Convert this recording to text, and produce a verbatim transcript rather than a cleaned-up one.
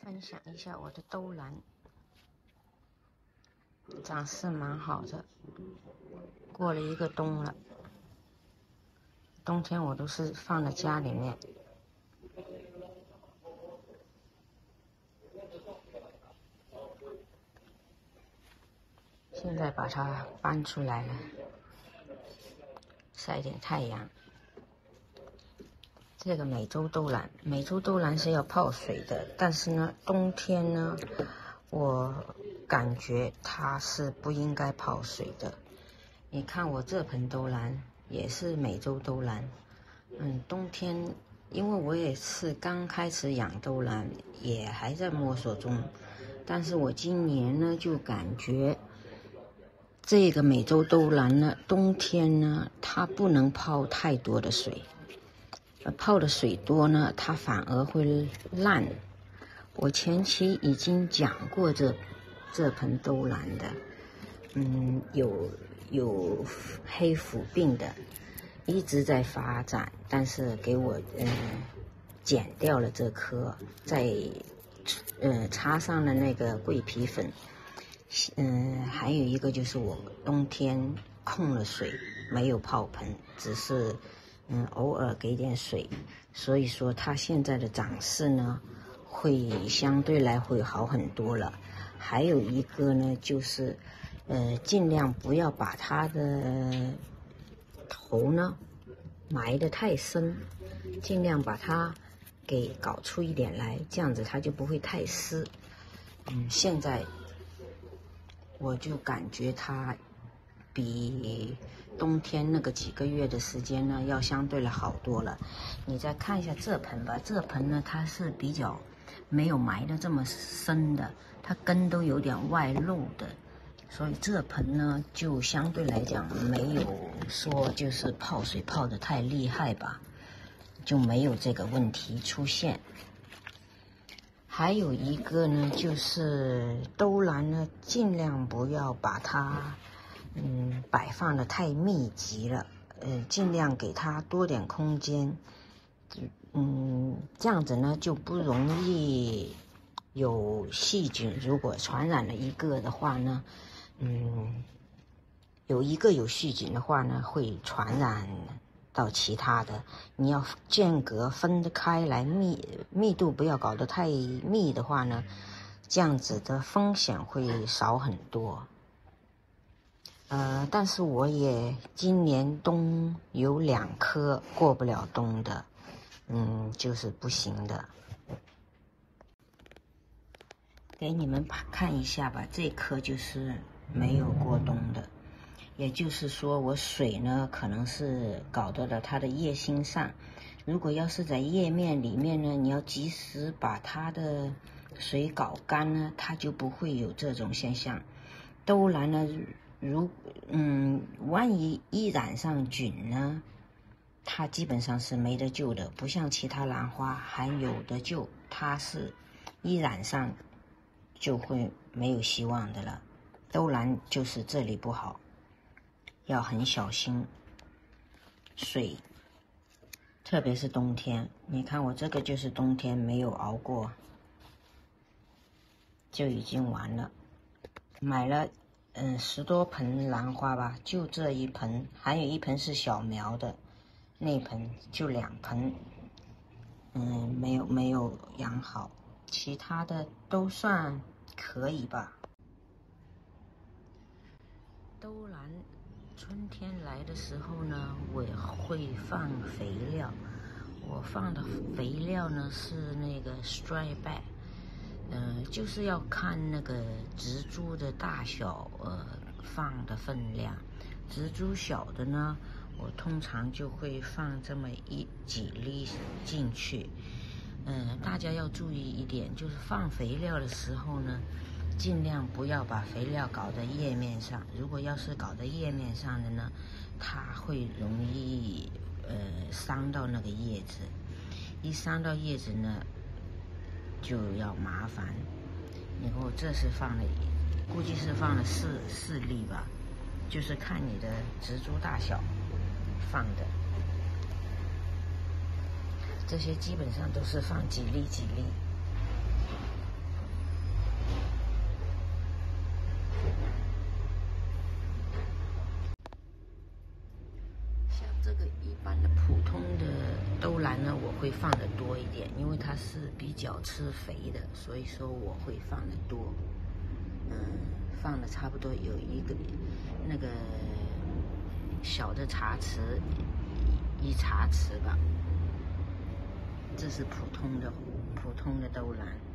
分享一下我的兜兰，长势蛮好的，过了一个冬了。冬天我都是放在家里面，现在把它搬出来了，晒点太阳。这个美洲兜兰，美洲兜兰是要泡水的，但是呢，冬天呢，我感觉它是不应该泡水的。你看我这盆兜兰也是美洲兜兰，嗯，冬天因为我也是刚开始养兜兰，也还在摸索中，但是我今年呢就感觉这个美洲兜兰呢，冬天呢它不能泡太多的水。泡的水多呢，它反而会烂。我前期已经讲过这这盆兜兰的，嗯，有有黑腐病的，一直在发展，但是给我嗯剪掉了这颗，再呃插上了那个桂皮粉。嗯，还有一个就是我冬天控了水，没有泡盆，只是。嗯，偶尔给点水，所以说它现在的长势呢，会相对来会好很多了。还有一个呢，就是，呃，尽量不要把它的头呢埋得太深，尽量把它给搞出一点来，这样子它就不会太湿。嗯，现在我就感觉它比冬天那个几个月的时间呢，要相对的好多了。你再看一下这盆吧，这盆呢它是比较没有埋的这么深的，它根都有点外露的，所以这盆呢就相对来讲没有说就是泡水泡得太厉害吧，就没有这个问题出现。还有一个呢，就是兜兰呢，尽量不要把它。嗯，摆放的太密集了，呃，尽量给它多点空间，嗯，这样子呢就不容易有细菌。如果传染了一个的话呢，嗯，有一个有细菌的话呢，会传染到其他的。你要间隔分得开来，密密度不要搞得太密的话呢，这样子的风险会少很多。呃，但是我也今年冬有两颗过不了冬的，嗯，就是不行的。给你们看一下吧，这颗就是没有过冬的，也就是说我水呢可能是搞到了它的叶心上，如果要是在叶面里面呢，你要及时把它的水搞干呢，它就不会有这种现象。兜兰呢。如嗯，万一一染上菌呢，它基本上是没得救的，不像其他兰花还有得救，它是一染上就会没有希望的了。兜兰就是这里不好，要很小心水，特别是冬天。你看我这个就是冬天没有熬过，就已经完了。买了。嗯，十多盆兰花吧，就这一盆，还有一盆是小苗的，那盆就两盆，嗯，没有没有养好，其他的都算可以吧。兜兰春天来的时候呢，我会放肥料，我放的肥料呢是那个 stray bag。呃，就是要看那个植株的大小，呃，放的分量。植株小的呢，我通常就会放这么一几粒进去。呃，大家要注意一点，就是放肥料的时候呢，尽量不要把肥料搞在叶面上。如果要是搞在叶面上的呢，它会容易呃伤到那个叶子。一伤到叶子呢，就要麻烦。然后这是放了，估计是放了四四粒吧，就是看你的植株大小放的。这些基本上都是放几粒几粒。 般的普通的兜栏呢，我会放的多一点，因为它是比较吃肥的，所以说我会放的多。嗯，放的差不多有一个那个小的茶匙，一茶匙吧。这是普通的普通的兜栏。